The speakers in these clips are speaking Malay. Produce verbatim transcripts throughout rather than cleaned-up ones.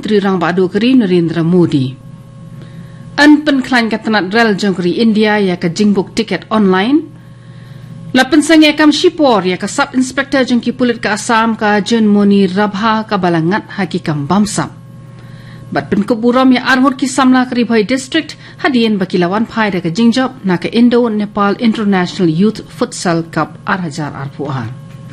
Menteri Rang Badu Keri Narendra Modi. An penklan katanat rel jong keri India ya ka jingbuk tiket online. Lapan sangai kam shipor ya ka sub inspector jong ki pulit ka Assam ka Jun Moni Rabha ka balangat hakikam bamsam. Bat penkuburam ya armut ki samla keri bhai district hadien bakilawan phai da ka jingjob na ka Indo Nepal International Youth Futsal Cup ar hajar arpuan.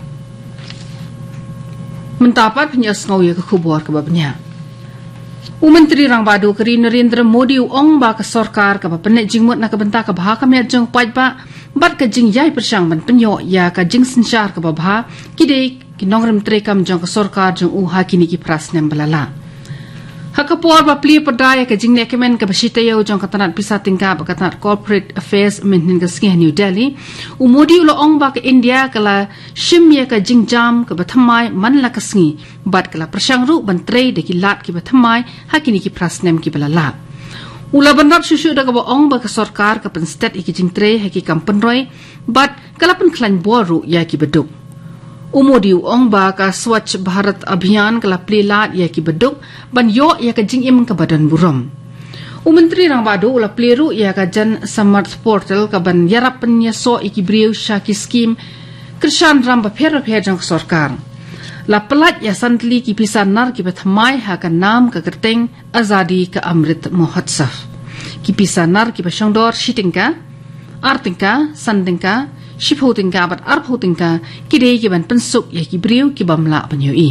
Mentapat penyas ngau ya ka khubor ka babnya. Menteri Rang Badu Keri Narendra Modi ong ba ka sorkar ka papanet jingmut na ka benta ka bha ka met jong paj ba bat ka jing yai persang ban penyo ya ka jing sinchar ka babha kide kinongrem trekam jong ka sorkar jong u ha kini ki prasnem balala hakapor ba pli padaya ka jing nekemen ka basitayo jong ka tanat pisa tingka ba ka tanat corporate affairs minhin ka skeh New Delhi u Modi ulo ong ba ka India kala shimya ka jing jam ka bathamai man la ka sngi bat kala persang ru ban tre de ki lat ki bathamai ha kini ki prasnem ki balala ula banrap shushu da ka ba ong ba ka sarkar ka penstet iki jing tre ha ki kampen roi bat kala pen khlan boru ya ki beduk Umodi ong ba ka Swachh Bharat Abhiyan kala plilat ya ki beduk ban yo ya ka jing im ka badan buram. Menteri Rang Badu ula pliru ya ka jan Samarth portal ka ban yarap penya so iki briu shaki skim krishan ram ba pher pher jang sarkar. La pelat ya santli ki pisan nar ki bathamai ha ka nam ka kerteng azadi ka Amrit Mahotsav. Ki pisan nar ki basangdor shitingka artingka sandingka Shiphotingka bat arphotingka kide ki ban pensuk ya ki briu ki bamla penyoi.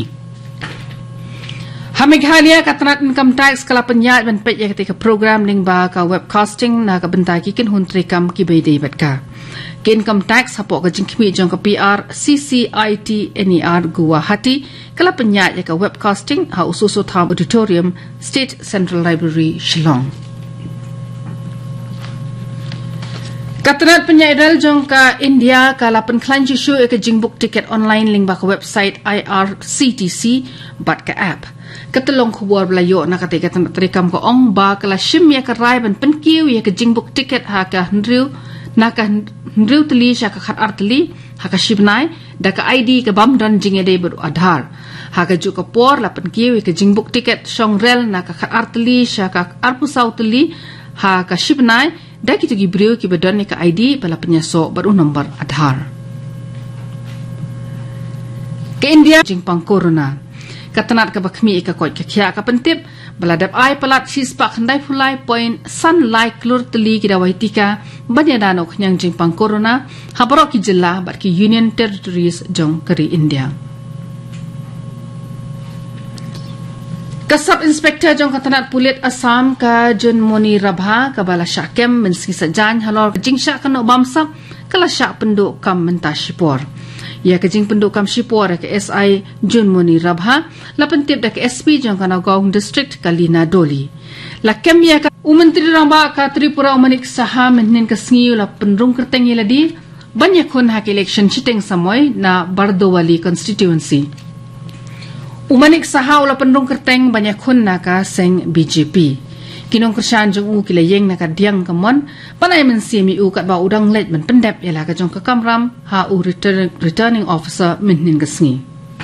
Hameghalia katrat income tax kala penyat ban pet ya ketika program ning ba ka webcasting na ka bentai ki kin hun trekam ki bede batka. Ki income tax hapok ka jingkmi jong ka P R C C I T N E R Guwahati kala penyat ya ka webcasting ha ususu tham auditorium State Central Library Shillong. Katrat penyaidal jong ka India kala penklan jisu e ka jingbuk tiket online ling ba ka website I R C T C bat ka app. Katelong khubor blayo na katika tan trikam ko ong ba kala shim ya ka rai ban penkiu ya ka jingbuk tiket ha ka hnriu na ka hnriu tli sha ka khat artli ha ka shibnai da ka I D ka bam don jinge de ber adhar ha ka ju ka por la penkiu ya ka jingbuk tiket shong rel na ka khat artli sha ka arpu sautli ha ka shibnai da kita gi brio ki badan ka I D bala penyaso baru nombor Aadhaar. Ke India jingpang corona. Katanat ka bakmi ka koi ka khya ka pentip baladap ai palat sispak handai fulai point sunlight klur teli ki dawai tika banya danok nyang jingpang corona habaro ki jilla bat ki Union Territories jong kari India. Kasab Inspektor jong katanat pulit Assam ka Jun Moni Rabha ka bala syakem menski sajan halor jing syak kano bamsap kala syak penduk kam mentah Shipor. Ya ka jing penduk kam Shipor ka S I Jun Moni Rabha la pentip da ka S P jong kana Gaung District Kalina Doli. La kem ya ka Menteri Ramba ka Tripura Umanik Saha menhin ka sngiu la penrung kerteng yeladi banyak kun hak election chiteng samoy na Bardowali constituency. Umanik saha ula pendung kerteng banyak kun naka seng B J P. Kinong kersan jong u kila yeng naka diang kamon panai mensi mi u kat ba udang let men pendep yala ka jong ka kamram ha u return, returning officer menhin kesngi.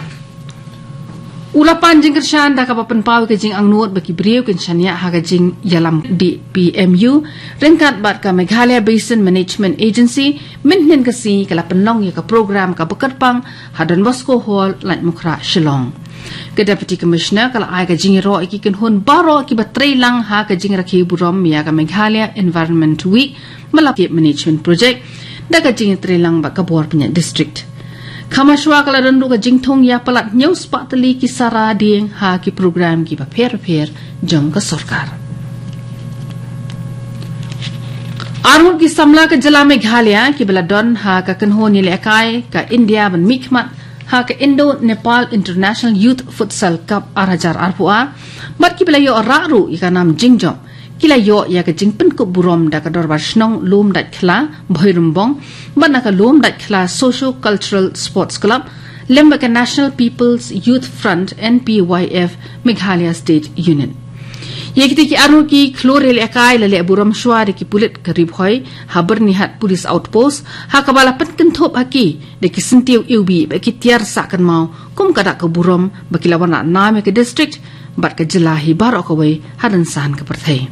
Ula panjing kersan da ka pa penpaw ka jing ang nuot baki briu ken shania ha ka jing yalam di P M U rengkat bat ka Meghalaya Basin Management Agency menhin kesi kala penong ya ka program ka bekerpang hadan Bosco Hall lat mukra Shillong. Ke Deputy Commissioner kala ai ka jingiro iki ken hun baro ki batrei lang ha ka jingra ki burom ya ka Meghalaya Environment Week malapit management project da ka jing tre lang ba ka bor punya district khamashwa kala rendu ka jingthong ya palat news patli ki sara ding ha ki program ki ba pher pher jong ka sarkar armut ki samla ka jala Meghalaya ki beladon ha ka ken hon ni lekai ka India ban mikmat ha ka Indo Nepal International Youth Futsal Cup arhajar arpua mat ki belayo raru ika nam jingjom kila yo ya ka jingpen ku burom da ka dorbar shnong lum dat khla bhoirumbong bana ka lum dat khla Socio Cultural Sports Club lemba ka National People's Youth Front N P Y F Meghalaya State Union ye kiti ki anu ki klorel ekai lale buram shwari ki pulit karib hoy haber nihat police outpost ha ka bala pen thop haki de ki sentiu ubi ba ki tiar sakan mau kum kada ka buram ba ki lawan na me ke district บัดกะจลาฮิบารอกเอาไว้ฮัดันซานกับประเทศ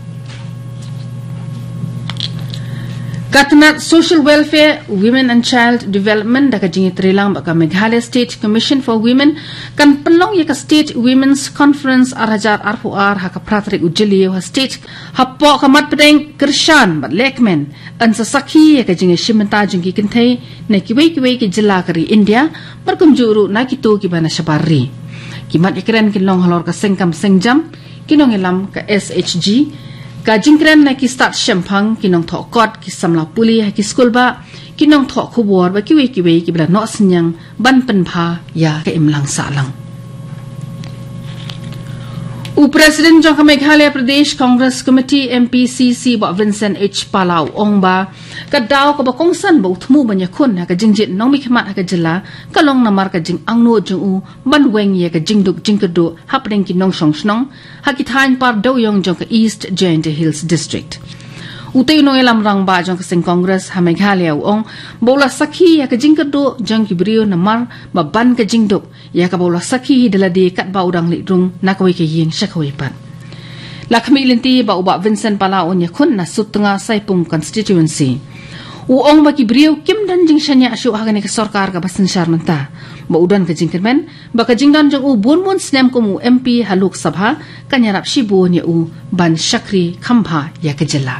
Katanat Social Welfare, Women and Child Development daka jingi trilang baka Meghalaya State Commission for Women kan pelong yaka State Women's Conference arajar arhuar haka pratrik ujeliyo ha state hapo kamat pedeng kershan bat lekmen an sasaki yaka jingi shimenta jingi kintay na kiway kiway ki jila kari India berkumjuru na kito ki bana shabari kimat ikren kinlong halor ka sengkam sengjam kinong ilam ka S H G ka jingkren na ki start shampang kinong thok kot ki samla puli ha ki school ba kinong thok khubor ba kiwe kiwe ki bla no sinyang ban pen pha ya ka imlang sa lang U President Jong Meghalaya Pradesh Congress Committee M P C C ba Vincent H Palau Ongba ka daw ka ba kongsan ba uthmu ba nya khun ha ka jingjit nong mi khmat ha ka jila ka long namar ka jing angno jung u ban weng ye ka jingduk jingkado hapdeng ki nong song snong ha ki thain par do yong jong ka East Giant Hills District Utay no elam rang ba jong ka sing Congress ha Meghalaya ong bola sakhi ya ka jingkado jong ki brio namar ba ban ka jingduk ya ka bola sakhi dala de kat ba udang li rung na ka wi ka yeng shakawai pat Lakmi linti ba uba Vincent Palau nya khun na sutnga saipum constituency U ong ba ki brio kim dan jing shanya asyu ha ka sarkar ka basin sharmanta ba udan ka jingkermen ba ka jingdan jong u bun bun snem ko mu M P haluk sabha kanyarap shibu nya u ban shakri khambha ya ka jela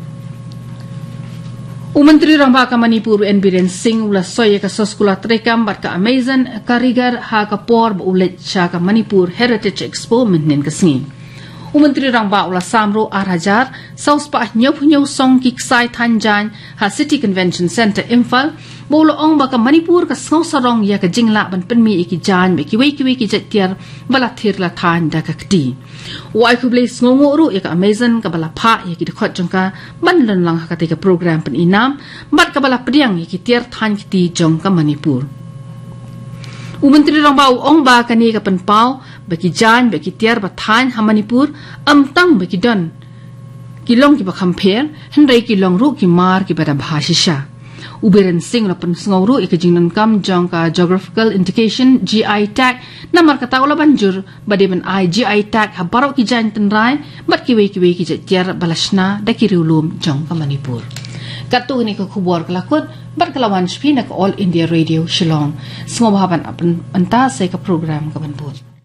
Umentri Rangba ka Manipur N Biren Singh ula soya ka soskula trekam bat ka Amazon karigar ha ka por ba ulet sha ka Manipur Heritage Expo menen ka singin Umentri Rangba ula samro arhajar saus pa nyop nyaw song ki ksai thanjan ha City Convention Center Imphal bolo ong ba ka Manipur ka saw sarong ya ka jingla ban penmi iki jan be ki wei ki wei ki jatiar bala thir la than da ka kti Wai kuble sngongo ru ya ka Amazon ka bala pha ya ki khot jongka ban lan lang ha ka te ka program pen inam bat ka bala pediang ya ki tiar than kti jong ka Manipur Umentri Rangba ong ba ka ni ka pen pau ba ki jan ba ki tiar ba than ha Manipur am tang ba ki don ki long ki ba compare hendai ki long ru ki mar ki ba da bhashisha Ubiren Singh lapan sngawru ikajingnan kam jong ka geographical indication G I tag namar kata ula banjur badiman I G I tag habarok ki jan tenrai bat kiwe kiwe ki jatiar balashna da kiriulum jong ka Manipur Katu ini ke kubur kelakut bat kelawan shpina ke All India Radio Shillong Semua bahaban apan entah saya ke program ke Banpur